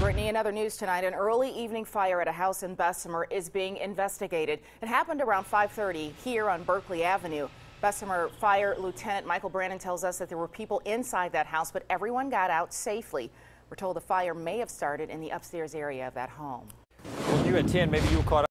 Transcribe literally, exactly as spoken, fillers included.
Brittany, in other news tonight, an early evening fire at a house in Bessemer is being investigated. It happened around five thirty here on Berkeley Avenue. Bessemer Fire Lieutenant Michael Brannon tells us that there were people inside that house, but everyone got out safely. We're told the fire may have started in the upstairs area of that home. When you at ten, maybe you were caught